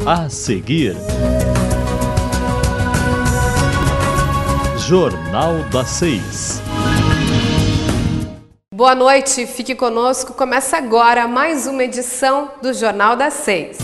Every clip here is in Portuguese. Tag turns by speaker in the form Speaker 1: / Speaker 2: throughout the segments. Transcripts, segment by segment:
Speaker 1: A seguir, Jornal das 6.
Speaker 2: Boa noite, fique conosco. Começa agora mais uma edição do Jornal das 6.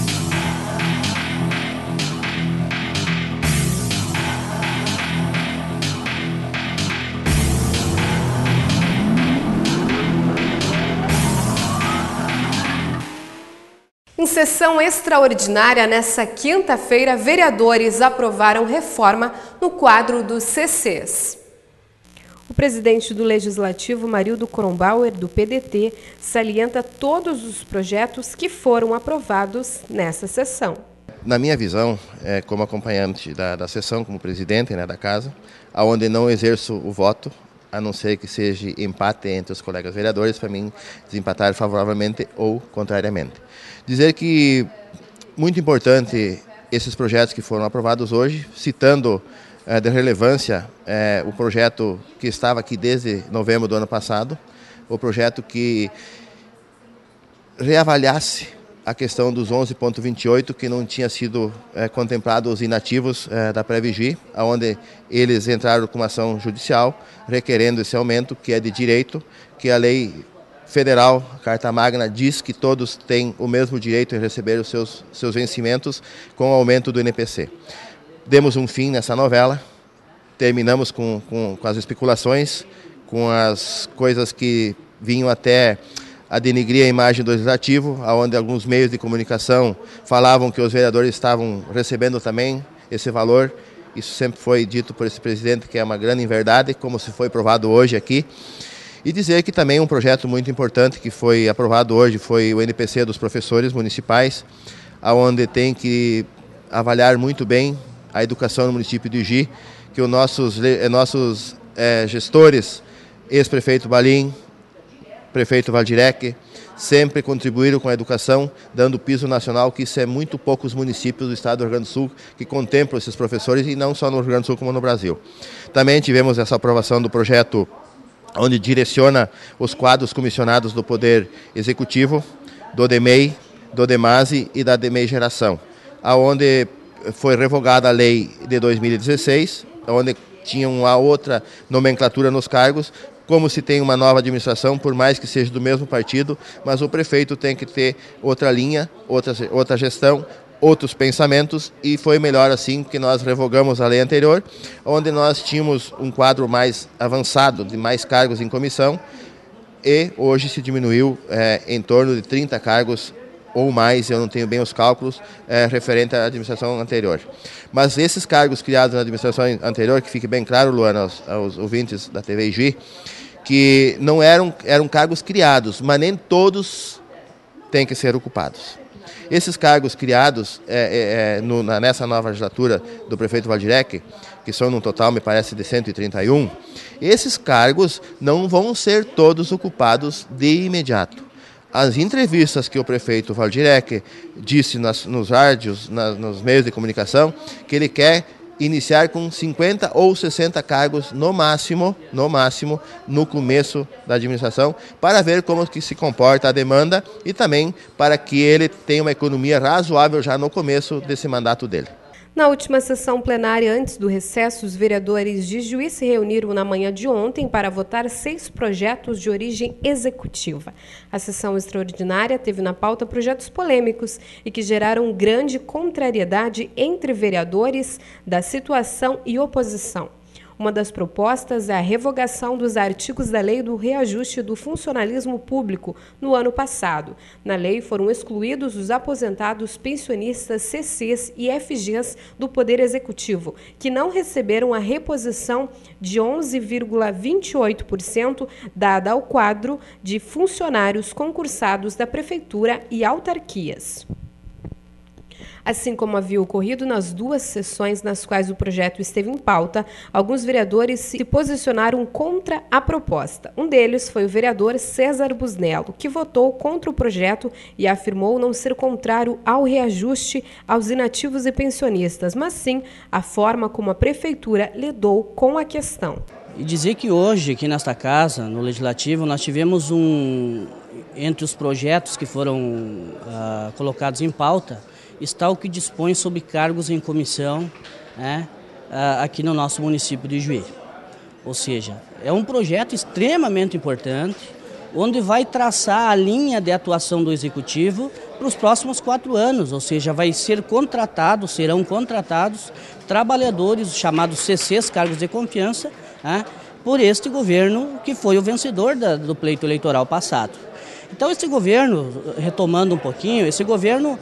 Speaker 2: Em sessão extraordinária, nesta quinta-feira, vereadores aprovaram reforma no quadro dos CCs. O presidente do Legislativo, Marildo Kronbauer, do PDT, salienta todos os projetos que foram aprovados nessa sessão.
Speaker 3: Na minha visão, como acompanhante da sessão, como presidente da casa, onde não exerço o voto, a não ser que seja empate entre os colegas vereadores, para mim desempatar favoravelmente ou contrariamente. Dizer que muito importante esses projetos que foram aprovados hoje, citando de relevância o projeto que estava aqui desde novembro do ano passado, o projeto que reavaliasse a questão dos 11,28 que não tinha sido contemplado os inativos da Previgi, onde eles entraram com uma ação judicial requerendo esse aumento, que é de direito, que a lei federal, Carta Magna, diz que todos têm o mesmo direito em receber os seus vencimentos com o aumento do INPC. Demos um fim nessa novela, terminamos com as especulações, com as coisas que vinham até a denigrir a imagem do Legislativo, onde alguns meios de comunicação falavam que os vereadores estavam recebendo também esse valor. Isso sempre foi dito por esse presidente, que é uma grande inverdade, como se foi provado hoje aqui. E dizer que também um projeto muito importante que foi aprovado hoje foi o NPC dos professores municipais, onde tem que avaliar muito bem a educação no município de Ugi, que os nossos gestores, ex-prefeito Balim, prefeito Valdirec, sempre contribuíram com a educação, dando piso nacional, que isso é muito poucos municípios do estado do Rio Grande do Sul que contemplam esses professores, e não só no Rio Grande do Sul como no Brasil. Também tivemos essa aprovação do projeto onde direciona os quadros comissionados do Poder Executivo, do DEMEI, do DEMASE e da DEMEI Geração, onde foi revogada a lei de 2016, onde tinha uma outra nomenclatura nos cargos, como se tem uma nova administração, por mais que seja do mesmo partido, mas o prefeito tem que ter outra linha, outra gestão, outros pensamentos, e foi melhor assim que nós revogamos a lei anterior, onde nós tínhamos um quadro mais avançado, de mais cargos em comissão, e hoje se diminuiu em torno de 30 cargos ou mais, eu não tenho bem os cálculos, referente à administração anterior. Mas esses cargos criados na administração anterior, que fique bem claro, Luana, aos ouvintes da TV Igi, que não eram cargos criados, mas nem todos têm que ser ocupados. Esses cargos criados nessa nova legislatura do prefeito Valdirec, que são num total, me parece, de 131, esses cargos não vão ser todos ocupados de imediato. As entrevistas que o prefeito Valdirec disse nos rádios, nos meios de comunicação, que ele quer iniciar com 50 ou 60 cargos no máximo, no começo da administração, para ver como que se comporta a demanda e também para que ele tenha uma economia razoável já no começo desse mandato dele.
Speaker 2: Na última sessão plenária, antes do recesso, os vereadores de Juí se reuniram na manhã de ontem para votar 6 projetos de origem executiva. A sessão extraordinária teve na pauta projetos polêmicos e que geraram grande contrariedade entre vereadores da situação e oposição. Uma das propostas é a revogação dos artigos da Lei do Reajuste do Funcionalismo Público no ano passado. Na lei foram excluídos os aposentados pensionistas CCs e FGs do Poder Executivo, que não receberam a reposição de 11,28% dada ao quadro de funcionários concursados da Prefeitura e autarquias. Assim como havia ocorrido nas 2 sessões nas quais o projeto esteve em pauta, alguns vereadores se posicionaram contra a proposta. Um deles foi o vereador César Busnello, que votou contra o projeto e afirmou não ser contrário ao reajuste aos inativos e pensionistas, mas sim a forma como a Prefeitura lidou com a questão.
Speaker 4: E dizer que hoje, aqui nesta casa, no Legislativo, nós tivemos entre os projetos que foram colocados em pauta, está o que dispõe sobre cargos em comissão, né, aqui no nosso município de Juí. Ou seja, é um projeto extremamente importante, onde vai traçar a linha de atuação do Executivo para os próximos 4 anos, ou seja, serão contratados trabalhadores chamados CCs, cargos de confiança, né, por este governo que foi o vencedor do pleito eleitoral passado. Então esse governo, retomando um pouquinho, esse governo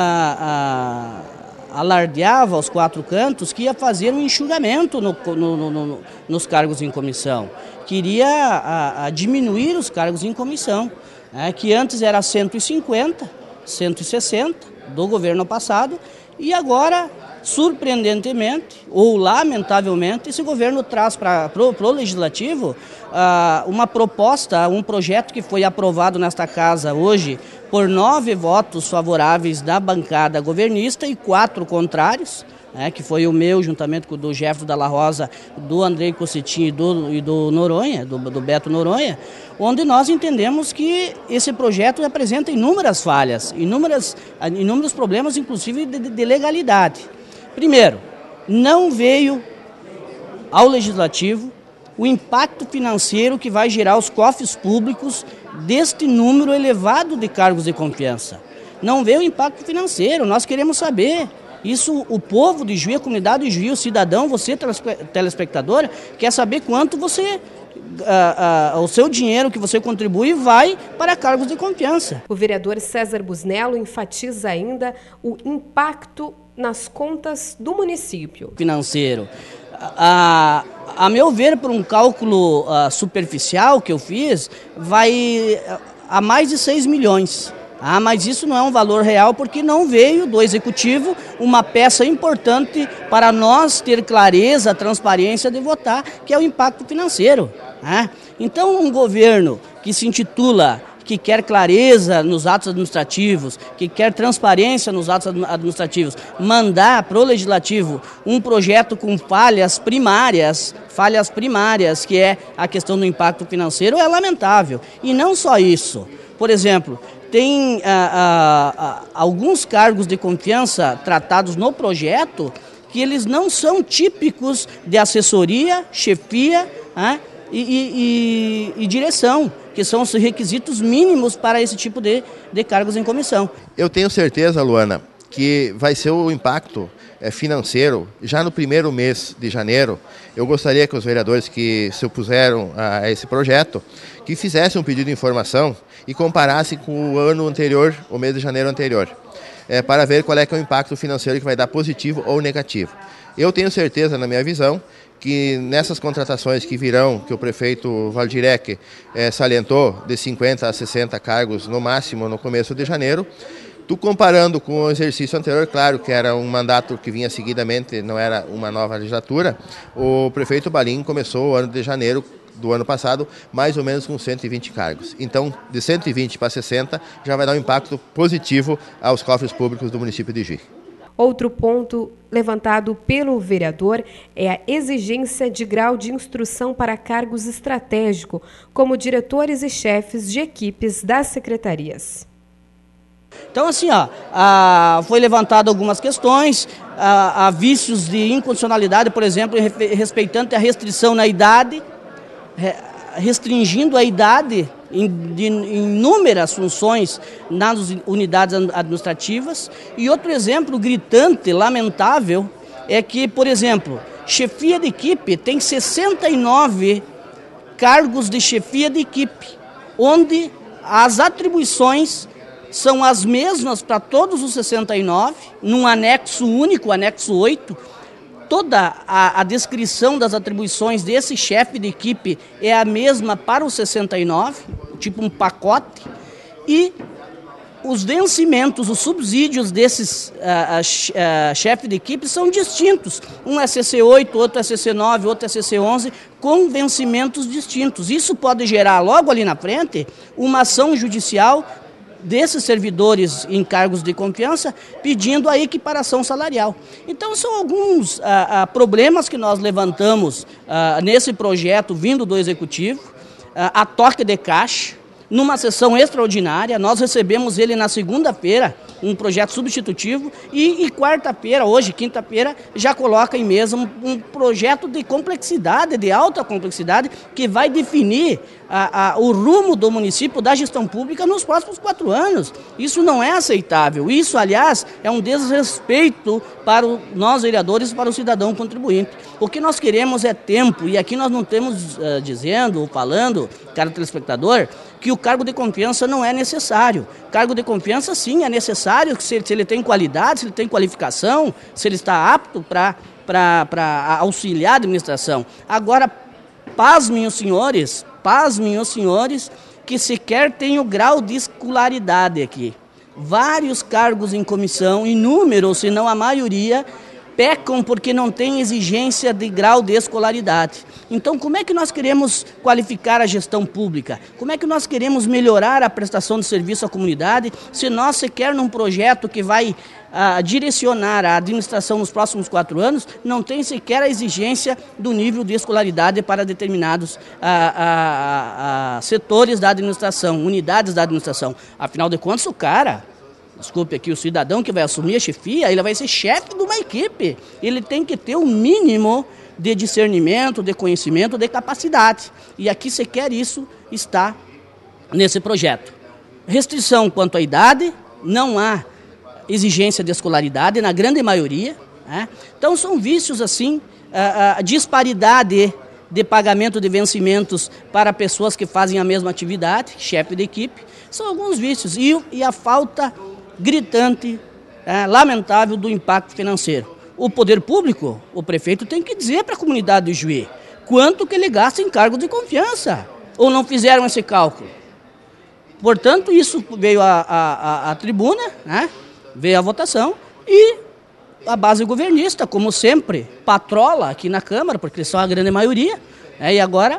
Speaker 4: alardeava aos 4 cantos que ia fazer um enxugamento nos cargos em comissão, queria diminuir os cargos em comissão, que antes era 150, 160 do governo passado, e agora, surpreendentemente ou lamentavelmente, esse governo traz para o Legislativo uma proposta, um projeto que foi aprovado nesta casa hoje por 9 votos favoráveis da bancada governista e 4 contrários, que foi o meu, juntamente com o do Jefferson Dalla Rosa, do Andrei Cossetin e do Noronha, do Beto Noronha, onde nós entendemos que esse projeto apresenta inúmeras falhas, inúmeros problemas, inclusive de legalidade. Primeiro, não veio ao Legislativo o impacto financeiro que vai gerar os cofres públicos deste número elevado de cargos de confiança. Não veio o impacto financeiro, nós queremos saber. Isso o povo de Juí, a comunidade de Juí, o cidadão, você telespectador, quer saber quanto você, o seu dinheiro que você contribui vai para cargos de confiança.
Speaker 2: O vereador César Busnello enfatiza ainda o impacto nas contas do município.
Speaker 4: Financeiro. A meu ver, por um cálculo superficial que eu fiz, vai a mais de 6 milhões. Mas isso não é um valor real porque não veio do Executivo uma peça importante para nós ter clareza, transparência de votar, que é o impacto financeiro. Então, um governo que se intitula, que quer clareza nos atos administrativos, que quer transparência nos atos administrativos, mandar para o Legislativo um projeto com falhas primárias, que é a questão do impacto financeiro, é lamentável. E não só isso. Por exemplo, tem alguns cargos de confiança tratados no projeto que eles não são típicos de assessoria, chefia e direção, que são os requisitos mínimos para esse tipo de cargos em comissão. Eu tenho certeza, Luana, que vai ser o impacto financeiro já no primeiro mês de janeiro. Eu gostaria que os vereadores que se opuseram a esse projeto, que fizessem um pedido de informação e comparassem com o ano anterior, o mês de janeiro anterior, para ver qual é que é o impacto financeiro que vai dar positivo ou negativo. Eu tenho certeza, na minha visão, que nessas contratações que virão, que o prefeito Valdirec salientou, de 50 a 60 cargos no máximo no começo de janeiro, tu comparando com o exercício anterior, claro que era um mandato que vinha seguidamente, não era uma nova legislatura, o prefeito Balim começou o ano de janeiro do ano passado, mais ou menos com 120 cargos. Então, de 120 para 60, já vai dar um impacto positivo aos cofres públicos do município de Juí.
Speaker 2: Outro ponto levantado pelo vereador é a exigência de grau de instrução para cargos estratégicos, como diretores e chefes de equipes das secretarias.
Speaker 4: Então, assim, foi levantado algumas questões, há vícios de inconstitucionalidade, por exemplo, respeitando a restrição na idade, restringindo a idade de inúmeras funções nas unidades administrativas. E outro exemplo gritante, lamentável, é que, por exemplo, chefia de equipe tem 69 cargos de chefia de equipe, onde as atribuições são as mesmas para todos os 69, num anexo único, anexo 8, toda a descrição das atribuições desse chefe de equipe é a mesma para os 69, tipo um pacote, e os vencimentos, os subsídios desses chefes de equipe são distintos. Um é CC8, outro é CC9, outro é CC11, com vencimentos distintos. Isso pode gerar, logo ali na frente, uma ação judicial desses servidores em cargos de confiança, pedindo a equiparação salarial. Então, são alguns problemas que nós levantamos nesse projeto vindo do Executivo, a toque de caixa, numa sessão extraordinária. Nós recebemos ele na segunda-feira, um projeto substitutivo e quarta-feira, hoje, quinta-feira, já coloca em mesa um projeto de complexidade, de alta complexidade, que vai definir o rumo do município, da gestão pública nos próximos 4 anos. Isso não é aceitável. Isso, aliás, é um desrespeito para nós vereadores e para o cidadão contribuinte. O que nós queremos é tempo, e aqui nós não estamos dizendo ou falando, caro telespectador, que o cargo de confiança não é necessário. Cargo de confiança, sim, é necessário, se ele tem qualidade, se ele tem qualificação, se ele está apto para auxiliar a administração. Agora, pasmem os senhores, que sequer tem o grau de escolaridade aqui. Vários cargos em comissão, inúmeros, se não a maioria, pecam porque não tem exigência de grau de escolaridade. Então, como é que nós queremos qualificar a gestão pública? Como é que nós queremos melhorar a prestação de serviço à comunidade se nós sequer num projeto que vai direcionar a administração nos próximos 4 anos, não tem sequer a exigência do nível de escolaridade para determinados setores da administração, unidades da administração. Afinal de contas, desculpe aqui, o cidadão que vai assumir a chefia, ele vai ser chefe de uma equipe. Ele tem que ter o mínimo de discernimento, de conhecimento, de capacidade. E aqui sequer isso está nesse projeto. Restrição quanto à idade, não há exigência de escolaridade, na grande maioria, né? Então são vícios assim, a disparidade de pagamento de vencimentos para pessoas que fazem a mesma atividade, chefe de equipe, são alguns vícios. E a falta gritante, lamentável do impacto financeiro. O poder público, o prefeito tem que dizer para a comunidade do Juí quanto que ele gasta em cargos de confiança, ou não fizeram esse cálculo. Portanto, isso veio à tribuna, né? Veio a votação e a base governista, como sempre, patrola aqui na Câmara, porque eles são a grande maioria, e agora,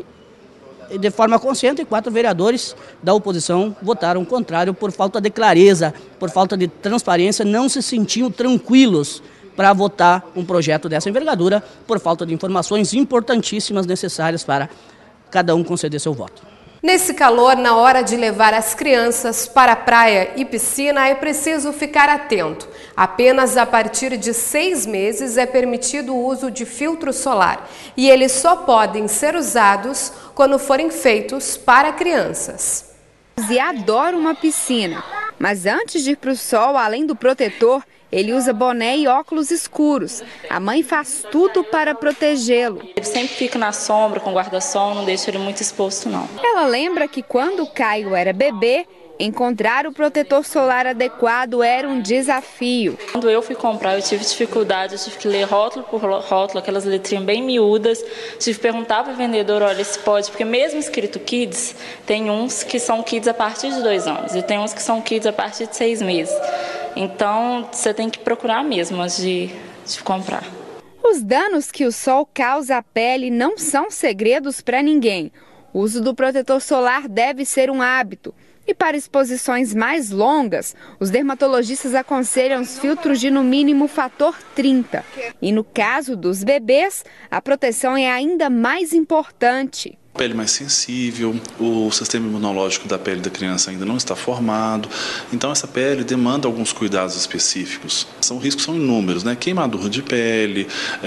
Speaker 4: de forma consciente, 4 vereadores da oposição votaram contrário por falta de clareza, por falta de transparência, não se sentiam tranquilos para votar um projeto dessa envergadura, por falta de informações importantíssimas necessárias para cada um conceder seu voto.
Speaker 2: Nesse calor, na hora de levar as crianças para a praia e piscina, é preciso ficar atento. Apenas a partir de 6 meses é permitido o uso de filtro solar e eles só podem ser usados quando forem feitos para crianças.
Speaker 5: E adora uma piscina, mas antes de ir para o sol, além do protetor, ele usa boné e óculos escuros. A mãe faz tudo para protegê-lo.
Speaker 6: Ele sempre fica na sombra com guarda-sol, não deixa ele muito exposto, não.
Speaker 5: Ela lembra que quando Caio era bebê, encontrar o protetor solar adequado era um desafio.
Speaker 6: Quando eu fui comprar, eu tive dificuldade, eu tive que ler rótulo por rótulo, aquelas letrinhas bem miúdas. Tive que perguntar para o vendedor, olha, se pode, porque mesmo escrito Kids, tem uns que são Kids a partir de 2 anos e tem uns que são Kids a partir de 6 meses. Então, você tem que procurar mesmo antes de comprar.
Speaker 5: Os danos que o sol causa à pele não são segredos para ninguém. O uso do protetor solar deve ser um hábito. E para exposições mais longas, os dermatologistas aconselham os filtros de no mínimo fator 30. E no caso dos bebês, a proteção é ainda mais importante.
Speaker 7: Pele mais sensível, o sistema imunológico da pele da criança ainda não está formado, então essa pele demanda alguns cuidados específicos. Os riscos são inúmeros, né? Queimadura de pele,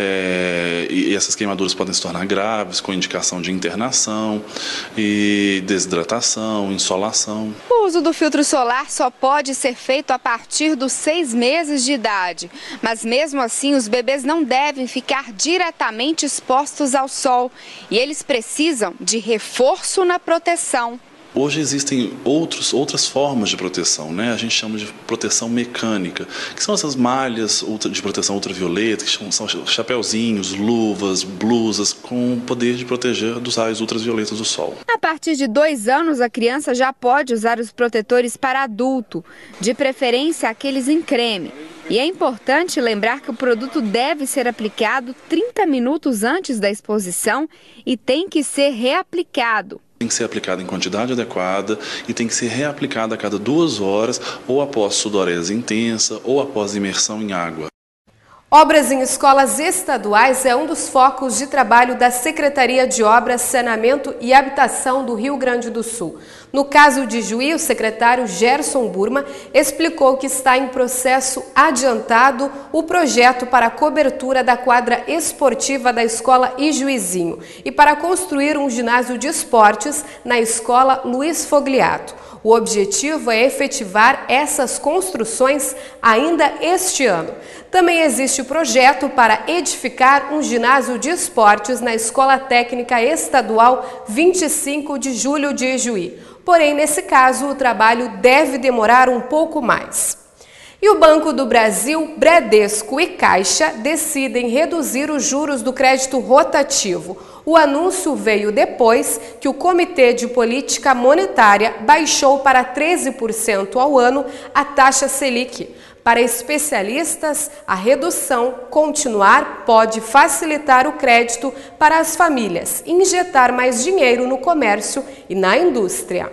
Speaker 7: e essas queimaduras podem se tornar graves, com indicação de internação, e desidratação, insolação.
Speaker 5: O uso do filtro solar só pode ser feito a partir dos 6 meses de idade, mas mesmo assim os bebês não devem ficar diretamente expostos ao sol e eles precisam de reforço na proteção.
Speaker 7: Hoje existem outras formas de proteção, né? A gente chama de proteção mecânica, que são essas malhas de proteção ultravioleta, que são chapeuzinhos, luvas, blusas, com o poder de proteger dos raios ultravioletas do sol.
Speaker 5: A partir de 2 anos, a criança já pode usar os protetores para adulto, de preferência aqueles em creme. E é importante lembrar que o produto deve ser aplicado 30 minutos antes da exposição e tem que ser reaplicado.
Speaker 7: Tem que ser aplicado em quantidade adequada e tem que ser reaplicado a cada 2 horas, ou após sudorese intensa, ou após imersão em água.
Speaker 2: Obras em escolas estaduais é um dos focos de trabalho da Secretaria de Obras, Saneamento e Habitação do Rio Grande do Sul. No caso de Juí, o secretário Gerson Burma explicou que está em processo adiantado o projeto para a cobertura da quadra esportiva da escola Ijuizinho e para construir um ginásio de esportes na escola Luiz Fogliato. O objetivo é efetivar essas construções ainda este ano. Também existe o projeto para edificar um ginásio de esportes na Escola Técnica Estadual 25 de Julho de Ijuí. Porém, nesse caso, o trabalho deve demorar um pouco mais. E o Banco do Brasil, Bradesco e Caixa decidem reduzir os juros do crédito rotativo. O anúncio veio depois que o Comitê de Política Monetária baixou para 13% ao ano a taxa Selic. Para especialistas, a redução continuar pode facilitar o crédito para as famílias e injetar mais dinheiro no comércio e na indústria.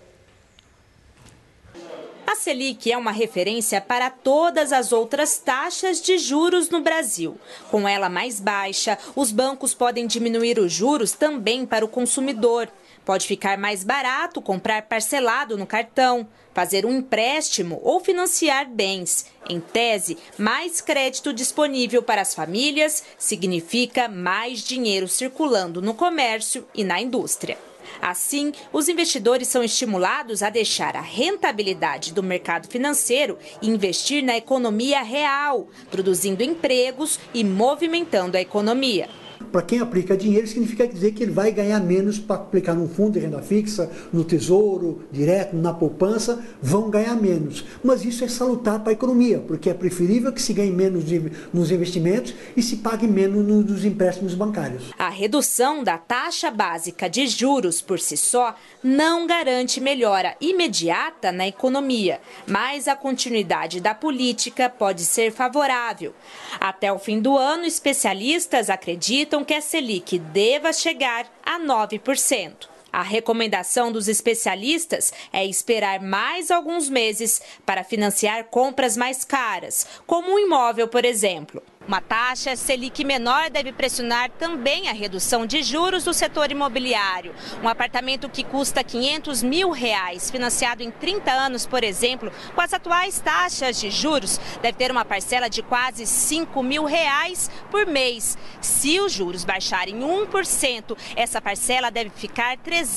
Speaker 8: A Selic é uma referência para todas as outras taxas de juros no Brasil. Com ela mais baixa, os bancos podem diminuir os juros também para o consumidor. Pode ficar mais barato comprar parcelado no cartão, fazer um empréstimo ou financiar bens. Em tese, mais crédito disponível para as famílias significa mais dinheiro circulando no comércio e na indústria. Assim, os investidores são estimulados a deixar a rentabilidade do mercado financeiro e investir na economia real, produzindo empregos e movimentando a economia.
Speaker 9: Para quem aplica dinheiro, significa dizer que ele vai ganhar menos para aplicar num fundo de renda fixa, no tesouro, direto, na poupança, vão ganhar menos. Mas isso é salutar para a economia, porque é preferível que se ganhe menos nos investimentos e se pague menos nos empréstimos bancários.
Speaker 8: A redução da taxa básica de juros por si só não garante melhora imediata na economia, mas a continuidade da política pode ser favorável. Até o fim do ano, especialistas acreditam que a Selic deva chegar a 9%. A recomendação dos especialistas é esperar mais alguns meses para financiar compras mais caras, como um imóvel, por exemplo. Uma taxa Selic menor deve pressionar também a redução de juros do setor imobiliário. Um apartamento que custa R$500 mil, financiado em 30 anos, por exemplo, com as atuais taxas de juros, deve ter uma parcela de quase R$5 mil por mês. Se os juros baixarem 1%, essa parcela deve ficar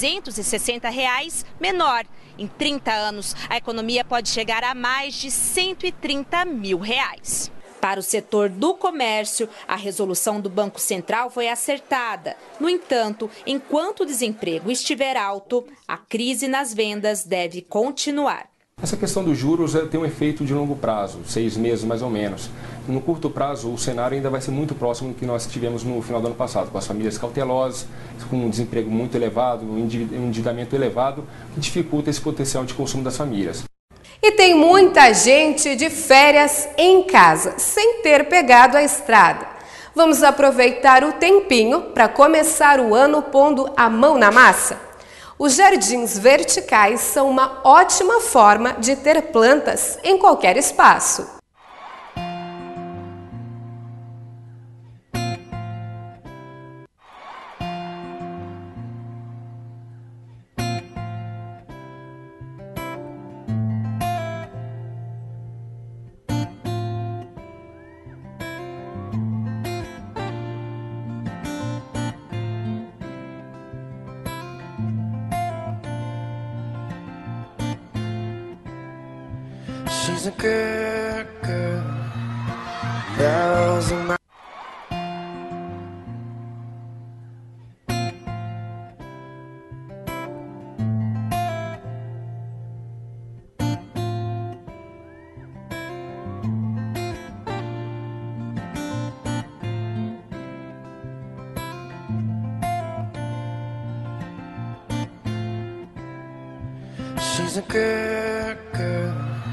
Speaker 8: R$360 menor. Em 30 anos, a economia pode chegar a mais de R$130 mil. Para o setor do comércio, a resolução do Banco Central foi acertada. No entanto, enquanto o desemprego estiver alto, a crise nas vendas deve continuar.
Speaker 10: Essa questão dos juros tem um efeito de longo prazo, 6 meses mais ou menos. No curto prazo, o cenário ainda vai ser muito próximo do que nós tivemos no final do ano passado, com as famílias cautelosas, com um desemprego muito elevado, um endividamento elevado, que dificulta esse potencial de consumo das famílias.
Speaker 2: E tem muita gente de férias em casa, sem ter pegado a estrada. Vamos aproveitar o tempinho para começar o ano pondo a mão na massa? Os jardins verticais são uma ótima forma de ter plantas em qualquer espaço.
Speaker 11: She's a good girl, loves my She's a good girl.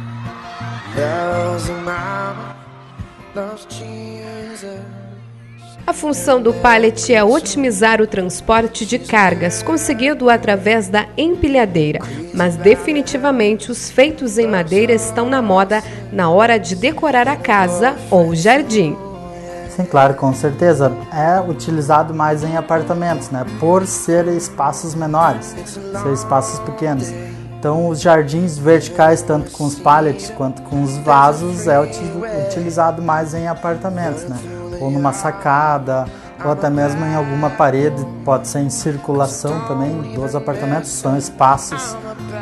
Speaker 2: A função do pallet é otimizar o transporte de cargas, conseguido através da empilhadeira, mas definitivamente os feitos em madeira estão na moda na hora de decorar a casa ou o jardim.
Speaker 12: Sim, claro, com certeza. É utilizado mais em apartamentos, né? Por ser espaços menores, ser espaços pequenos. Então, os jardins verticais, tanto com os pallets quanto com os vasos, é utilizado mais em apartamentos, né? Ou numa sacada, ou até mesmo em alguma parede, pode ser em circulação também dos apartamentos. São espaços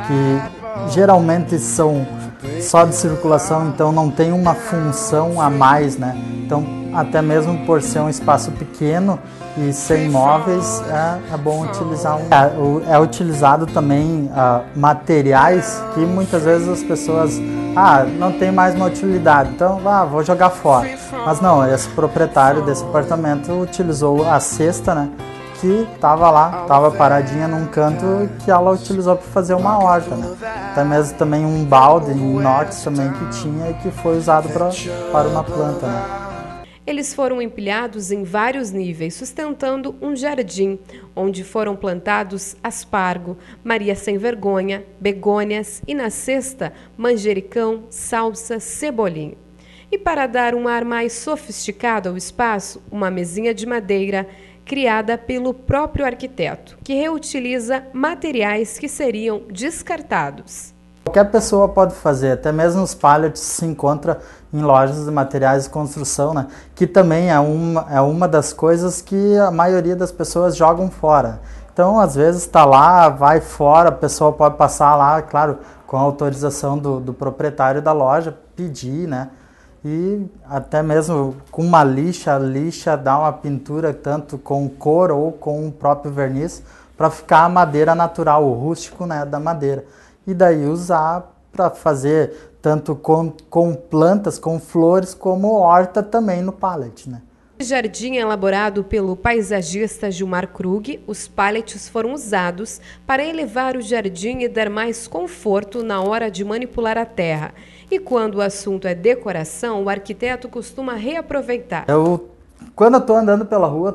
Speaker 12: que geralmente são só de circulação, então não tem uma função a mais, né? Então, até mesmo por ser um espaço pequeno e sem móveis, é bom utilizar é utilizado também materiais que muitas vezes as pessoas não tem mais uma utilidade, então vou jogar fora. Mas não, esse proprietário desse apartamento utilizou a cesta, né, que estava lá, estava paradinha num canto, que ela utilizou para fazer uma horta, né. Até mesmo também um balde em inox também que tinha e que foi usado para uma planta, né.
Speaker 2: Eles foram empilhados em vários níveis, sustentando um jardim, onde foram plantados aspargo, Maria sem vergonha, begônias e, na cesta, manjericão, salsa, cebolinha. E para dar um ar mais sofisticado ao espaço, uma mesinha de madeira criada pelo próprio arquiteto, que reutiliza materiais que seriam descartados.
Speaker 12: Qualquer pessoa pode fazer, até mesmo os pallets se encontra em lojas de materiais de construção, né? Que também é uma das coisas que a maioria das pessoas jogam fora. Então, às vezes está lá, vai fora, a pessoa pode passar lá, claro, com a autorização do proprietário da loja, pedir, né? E até mesmo com uma lixa dá uma pintura tanto com cor ou com o próprio verniz, para ficar a madeira natural, o rústico, né, da madeira. E daí usar para fazer tanto com plantas, com flores, como horta também no pallet, né?
Speaker 2: No jardim elaborado pelo paisagista Gilmar Krug, os pallets foram usados para elevar o jardim e dar mais conforto na hora de manipular a terra. E quando o assunto é decoração, o arquiteto costuma reaproveitar.
Speaker 12: Quando eu estou andando pela rua,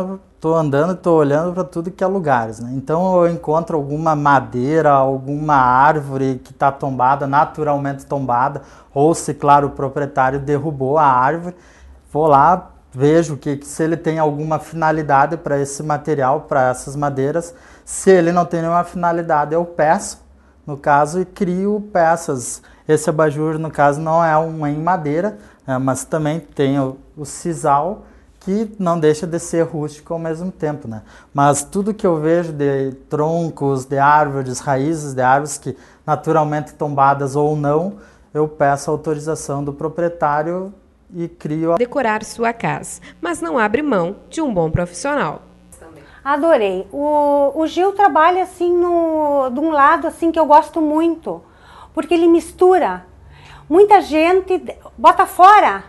Speaker 12: estou olhando para tudo que é lugares, né? Então eu encontro alguma madeira, alguma árvore que está tombada, naturalmente tombada, ou se, claro, o proprietário derrubou a árvore, vou lá, vejo se ele tem alguma finalidade para esse material, para essas madeiras. Se ele não tem nenhuma finalidade, eu peço, no caso, e crio peças. Esse abajur, no caso, não é um em madeira, né, mas também tem o sisal, que não deixa de ser rústico ao mesmo tempo, né? Mas tudo que eu vejo de troncos, de árvores, raízes de árvores que naturalmente tombadas ou não, eu peço a autorização do proprietário e crio
Speaker 2: decorar sua casa, mas não abre mão de um bom profissional.
Speaker 13: Adorei. O Gil trabalha assim de um lado assim que eu gosto muito, porque ele mistura. Muita gente bota fora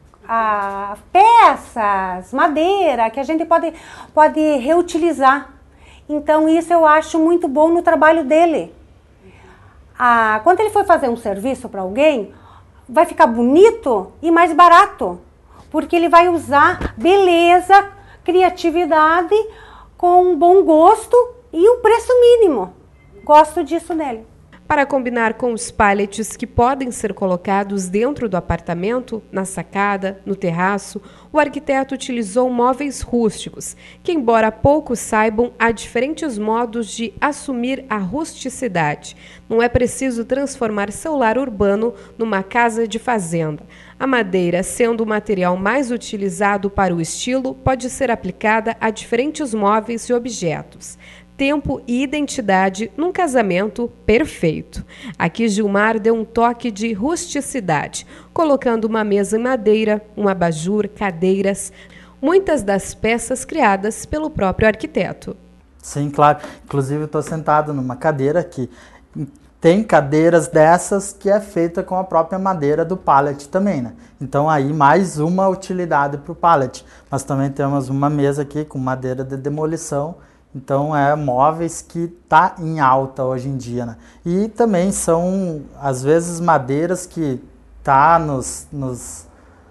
Speaker 13: peças, madeira, que a gente pode reutilizar. Então isso eu acho muito bom no trabalho dele. Quando ele for fazer um serviço para alguém, vai ficar bonito e mais barato, porque ele vai usar beleza, criatividade, com bom gosto e um preço mínimo. Gosto disso nele.
Speaker 2: Para combinar com os pallets que podem ser colocados dentro do apartamento, na sacada, no terraço, o arquiteto utilizou móveis rústicos, que, embora poucos saibam, há diferentes modos de assumir a rusticidade. Não é preciso transformar seu lar urbano numa casa de fazenda. A madeira, sendo o material mais utilizado para o estilo, pode ser aplicada a diferentes móveis e objetos. Tempo e identidade num casamento perfeito. Aqui Gilmar deu um toque de rusticidade, colocando uma mesa em madeira, um abajur, cadeiras, muitas das peças criadas pelo próprio arquiteto.
Speaker 12: Sim, claro. Inclusive eu estou sentado numa cadeira que tem cadeiras dessas que é feita com a própria madeira do pallet também, né? Então aí mais uma utilidade para o pallet. Mas também temos uma mesa aqui com madeira de demolição. Então, móveis que tá em alta hoje em dia, né? E também são, às vezes, madeiras que tá nos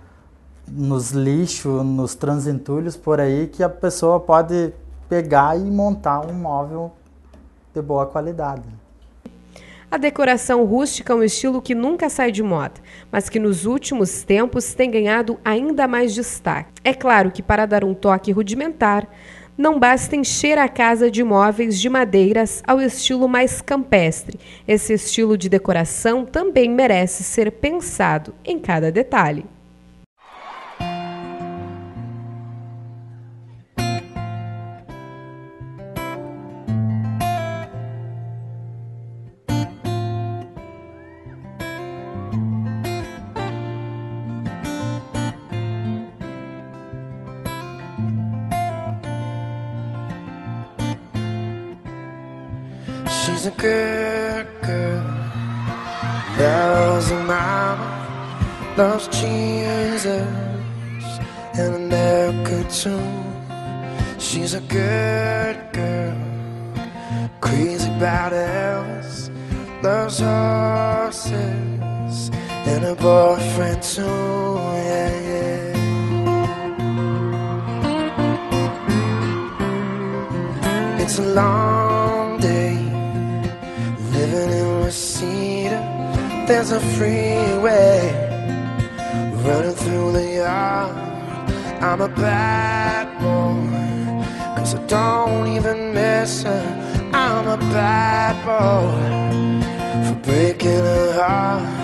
Speaker 12: lixos, nos transentulhos por aí, que a pessoa pode pegar e montar um móvel de boa qualidade.
Speaker 2: A decoração rústica é um estilo que nunca sai de moda, mas que nos últimos tempos tem ganhado ainda mais destaque. É claro que para dar um toque rudimentar, não basta encher a casa de móveis de madeiras ao estilo mais campestre. Esse estilo de decoração também merece ser pensado em cada detalhe.
Speaker 11: She's a good girl, loves her mama, loves Jesus and America too. She's a good girl, crazy about Elvis, loves horses and her boyfriend too, yeah, yeah. It's a long day living in Reseda. There's a freeway running through the yard. I'm a bad boy, 'cause I don't even miss her. I'm a bad boy for breaking her heart.